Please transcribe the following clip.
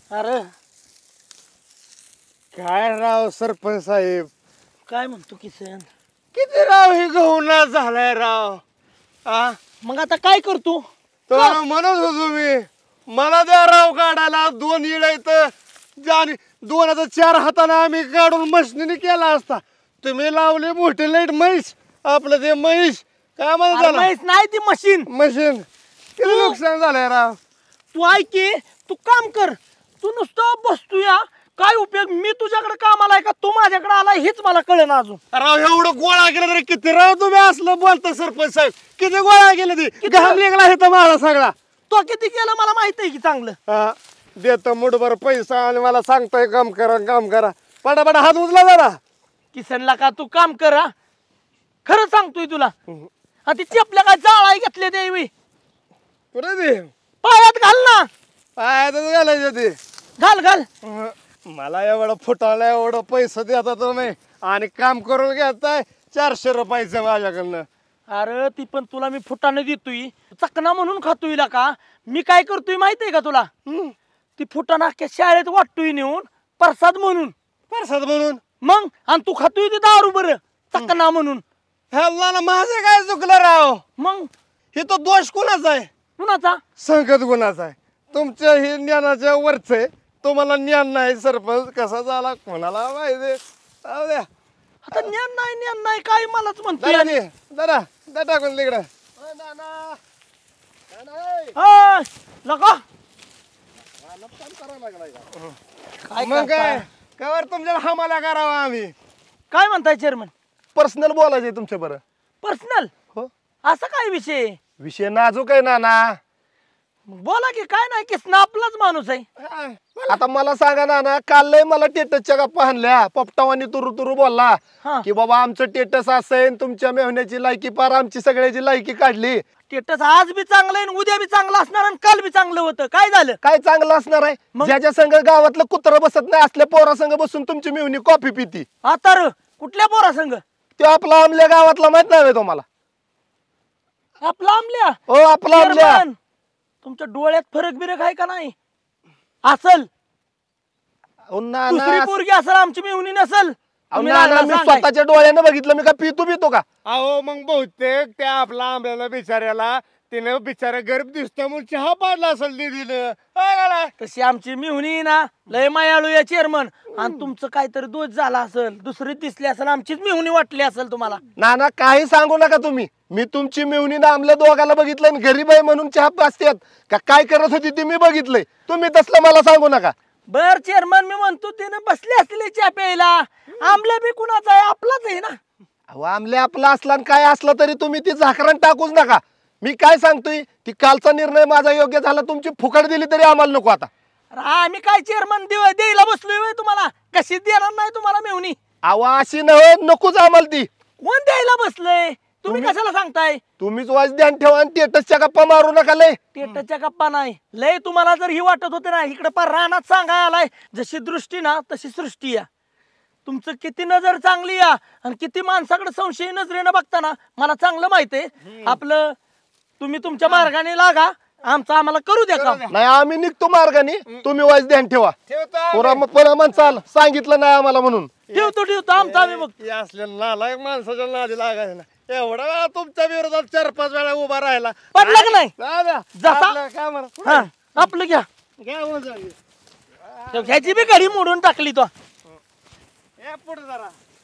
अरे काय राव सरपंच साहेब, काय म्हणतो किसन? किती राव हे गहुना झालाय राव. मग आता काय करतो? तर म्हणत होतो मी, मला द्या राव काढायला 2 इड इथं जाणी 4 हाताने आम्ही काढून मशनीने केला असता. तुम्ही लावले मोठे लाईट म्हैस, आपलं ते म्हैस काय म्हणत त्याला? म्हैस नाही ती मशीन. मशीन किती नुकसान झालंय राव. तू ऐक की, तू काम कर. तू नुसतं बसतो या, काय उपयोग? मी तुझ्याकडे कामाला आहे का तू माझ्याकडे आला हेच मला कळेना अजून. राव एवढं गोळा केलं तरी किती राव तुम्ही असलं बोलता सरपंच साहेब. किती गोळा केलं ते घाम निघाला हे तर माझा सगळा. तो किती केलं मला माहित आहे की चांगलं. देतो मुठभर पैसा आणि मला सांगताय काम करा काम करा. पटापटा हात उचला जरा. किसनला का तू काम कर हा. खरं सांगतोय तुला. ती चपल्या काय जाळाय घेतले देवी कुठे ते पायात घाल ना. पायातच घालायचं ते. घाल घाल. मला एवढं फुटाला एवढं पैसा देता तुम्ही आणि काम करून घेताय 400 रुपयाचं माझ्याकडनं. अरे ती पण तुला मी फुटाने देतोय, चकना म्हणून खातोय का? मी काय करतोय माहितीये का तुला? ती फुटाणा अख्ख्या शाळेत वाटतोय नेऊन प्रसाद म्हणून. प्रसाद म्हणून मग आणि तू खातोय ती दारू बरं चकना म्हणून. ह्याला माझं काय चुकलं राव. मग हे तो दोष कुणाचा आहे? कुणाचा? संगत गुणाचा आहे. तुमच्या हे ज्ञानाच्या वरच आहे. तुम्हाला ज्ञान नाही सरपंच कसा झाला कोणाला माहिती. जाऊ द्या. आता ज्ञान नाही काय मलाच म्हणतोय. दादा टाकून तिकडं. लगा मग काय कवर तुमच्याला हमाला करावा आम्ही. काय म्हणताय चेअरमन? पर्सनल बोलायचंय तुमच्या बरं. पर्सनल? हो. असा काय विषय? विषय नाजूक आहे ना. बोला की. काय नाही किसन आपलाच माणूस आहे. आता मला सांगा ना, काल लय मला टेटसच्या गप्पा आणल्या. पोपटावानी तुरु तुरु बोलला की बाबा आमचं टेटस असेल, तुमच्या मेहण्याची लायकी पार आमची सगळ्याची लायकी काढली. टेटस आज बी चांगलं आहे, उद्या बी चांगलं असणार आणि काल बी चांगलं होतं. काय झालं? काय चांगलं असणार आहे? ज्याच्या संघ गावातलं कुत्र बसत नाही असल्या पोरा संघ बसून तुमची मेहनी कॉफी पिती. आता कुठल्या पोरा संघ? तो आपला आमल्या गावातला माहित नाही तुम्हाला? आपला आमल्या? हो आपला आमल्या. तुमच्या डोळ्यात फरक बिरक आहे का नाही? असल दुसरी पोरगी असल, आमची मेहुणी नसल. मी स्वतःच्या डोळ्यानं बघितलं. मी का पितो का? अहो मग बहुतेक त्या आपला आंब्याला बिचाऱ्याला तिने बिचारा गरीब दिसतो म्हणून चहा पाडला असेल दिलं. तशी आमची मेहुणी ना लय मायाळू या चेअरमन. आणि तुमचं काहीतरी दोष झाला असेल, दुसरी दिसली असेल, आमचीच मेहुणी वाटली असेल तुम्हाला. ना काही सांगू नका तुम्ही. मी तुमची मेहुणी ना आमल्या दोघाला बघितलंय. गरीब आहे म्हणून चहा पाजतात का काय करत होती ती मी बघितलंय. तुम्ही तसलं मला सांगू नका. बर चेअरमन, मी म्हणतो तिने बसली असली चहा प्यायला. आमल्या बी कुणाचा आहे? आपलाच आहे ना. अहो आमल्या आपला असला काय असला तरी तुम्ही ती झाकरण टाकूच नका. मी काय सांगतोय ती कालचा निर्णय माझा योग्य झाला. तुमची फुकट दिली तरी आम्हाला नको. आता आम्ही काय चेअरमन द्यायला बसलोय तुम्हाला? कशी देणार नाही तुम्हाला मेहुणी? अहो अशी नव्हे, नकोच आम्हाला ती. कोण द्यायला बसलंय? तुम्ही कशाला सांगताय? तुम्हीच वाज ध्यान ठेवा आणि टेटसच्या गप्पा मारू नका लय. टेटसच्या गप्पा नाही लय. तुम्हाला जर ही वाटत होते ना इकडे पार रानात सांगाय आलाय. जशी दृष्टी ना तशी सृष्टी या. तुमचं किती नजर चांगली या आणि किती माणसाकडे संशयी नजरेनं बघताना मला चांगलं माहितीये. आपलं तुम्ही तुमच्या मार्गाने लागा, आमचं आम्हाला करू द्या का. नाही आम्ही निघतो मार्गाने. तुम्ही वाज ध्यान ठेवा. पुरा माणसाल सांगितलं नाही आम्हाला म्हणून. ठेवतो आमचं आम्ही बघ. असल्या नालायक माणसाच्या नादी लागायचं ना. एवढा वेळा तुमच्या विरोधात 4-5 वेळा उभा राहिला. पडलं का नाही? जसा काय म्हणा आपलं घ्या. ह्याची बी घडी मोडून टाकली तो. पुढे जरा